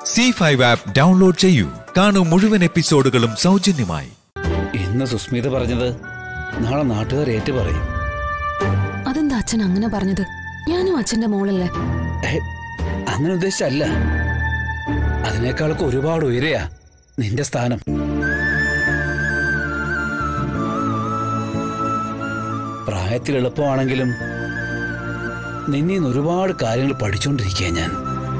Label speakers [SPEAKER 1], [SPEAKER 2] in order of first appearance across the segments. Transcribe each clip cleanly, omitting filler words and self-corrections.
[SPEAKER 1] C5 app download ചെയ്യൂ. കാണൂ മുഴുവൻ എപ്പിസോഡുകളും സൗജന്യമായി.
[SPEAKER 2] ഇന്ന് സുസ്മിത പറഞ്ഞത് നാളെ നാട്ടുകാർ ഏറ്റു പറയും.
[SPEAKER 3] അതെന്താ അച്ഛൻ അങ്ങനെ പറഞ്ഞത്? ഞാനും അച്ഛന്റെ മോളല്ലേ.
[SPEAKER 2] അങ്ങനെ ഉദ്ദേശിച്ചല്ല. അതിനേക്കാളൊക്കെ ഒരുപാട് ഉയരെയാ നിന്റെ സ്ഥാനം. പ്രായത്തിൽ എളുപ്പമാണെങ്കിലും നിന്നീന്ന് ഒരുപാട് കാര്യങ്ങൾ പഠിച്ചുകൊണ്ടിരിക്കുക ഞാൻ.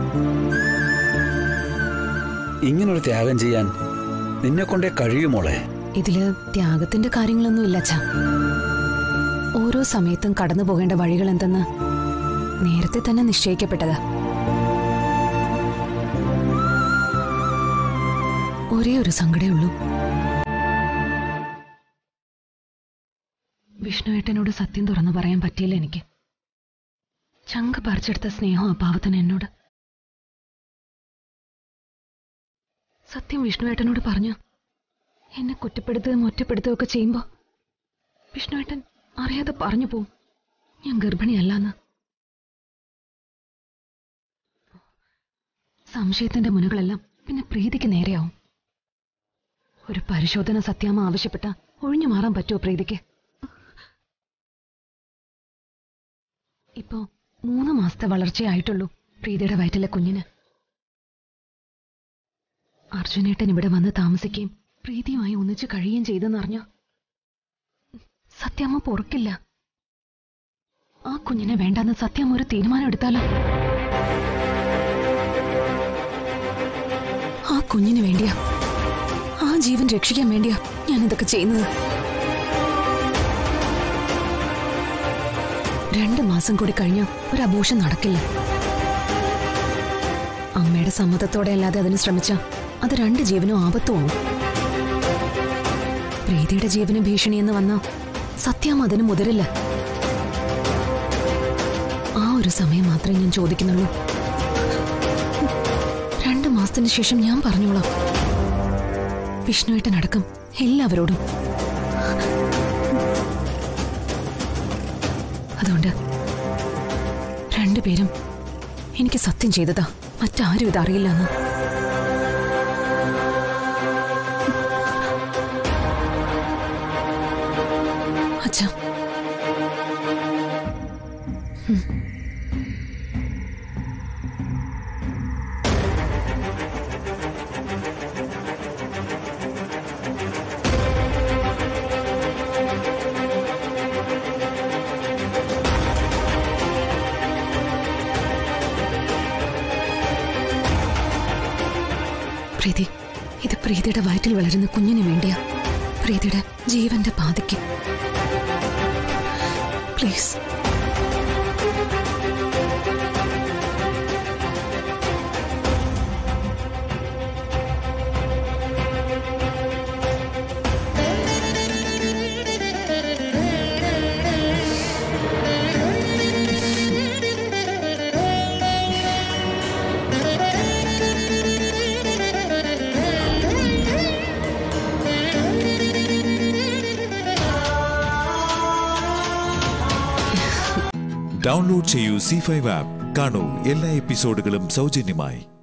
[SPEAKER 2] ഇങ്ങനൊരു ത്യാഗം ചെയ്യാൻ നിന്നെ കൊണ്ടേ കഴിയുമോളെ.
[SPEAKER 3] ഇതില് ത്യാഗത്തിന്റെ കാര്യങ്ങളൊന്നും ഇല്ല അച്ഛാ. ഓരോ സമയത്തും കടന്നു പോകേണ്ട വഴികൾ എന്തെന്ന് നേരത്തെ തന്നെ നിശ്ചയിക്കപ്പെട്ടതാ. ഒരേ ഒരു സങ്കടേ ഉള്ളൂ. വിഷ്ണുവേട്ടനോട് സത്യം തുറന്നു പറയാൻ പറ്റിയില്ല എനിക്ക്. ചങ്ക് പറിച്ചെടുത്ത സ്നേഹം അഭാവത്തിന് എന്നോട്. സത്യം വിഷ്ണുവേട്ടനോട് പറഞ്ഞു എന്നെ കുറ്റപ്പെടുത്തുകയും ഒറ്റപ്പെടുത്തുകയും ഒക്കെ ചെയ്യുമ്പോ വിഷ്ണുവേട്ടൻ അറിയാതെ പറഞ്ഞു പോവും ഞാൻ ഗർഭിണിയല്ലാന്ന്. സംശയത്തിന്റെ മുനകളെല്ലാം പിന്നെ പ്രീതിക്ക് നേരെയാവും. ഒരു പരിശോധന സത്യാമ്മ ആവശ്യപ്പെട്ട ഒഴിഞ്ഞു മാറാൻ പറ്റുമോ പ്രീതിക്ക്? ഇപ്പോ 3 മാസത്തെ വളർച്ചയായിട്ടുള്ളൂ പ്രീതിയുടെ വയറ്റിലെ കുഞ്ഞിന്. അർജുനേട്ടൻ ഇവിടെ വന്ന് താമസിക്കുകയും പ്രീതിയുമായി ഒന്നിച്ച് കഴിയുകയും ചെയ്തെന്നറിഞ്ഞോ സത്യാമ്മ പൊറുക്കില്ല. ആ കുഞ്ഞിനെ വേണ്ടെന്ന് സത്യാമ്മ ഒരു തീരുമാനം എടുത്താലോ? ആ കുഞ്ഞിന് വേണ്ടിയാ, ആ ജീവൻ രക്ഷിക്കാൻ വേണ്ടിയാ ഞാനിതൊക്കെ ചെയ്യുന്നത്. 2 മാസം കൂടി കഴിഞ്ഞാൽ ഒരു അബോർഷൻ നടക്കില്ല. അമ്മയുടെ സമ്മതത്തോടെ അല്ലാതെ അതിന് ശ്രമിച്ച അത് 2 ജീവനും ആപത്തുമാവും. പ്രീതിയുടെ ജീവന് ഭീഷണിയെന്ന് വന്ന സത്യാമ്മ അതിന് മുതിരില്ല. ആ ഒരു സമയം മാത്രമേ ഞാൻ ചോദിക്കുന്നുള്ളൂ. 2 മാസത്തിന് ശേഷം ഞാൻ പറഞ്ഞോളാം, വിഷ്ണുവേട്ടനടക്കം എല്ലാവരോടും. അതുകൊണ്ട് 2 പേരും എനിക്ക് സത്യം ചെയ്തതാ, മറ്റാരും ഇതറിയില്ലെന്ന്. അച്ഛാ, പ്രീതി, ഇത് പ്രീതിയുടെ വയറ്റിൽ വളരുന്ന കുഞ്ഞിന് വേണ്ടിയാ, പ്രീതിയുടെ ജീവന്റെ പാതിക്ക്. പ്ലീസ്.
[SPEAKER 1] ഡൗൺലോഡ് ചെയ്യൂ C5 ആപ്പ്. കാണൂ എല്ലാ എപ്പിസോഡുകളും സൗജന്യമായി.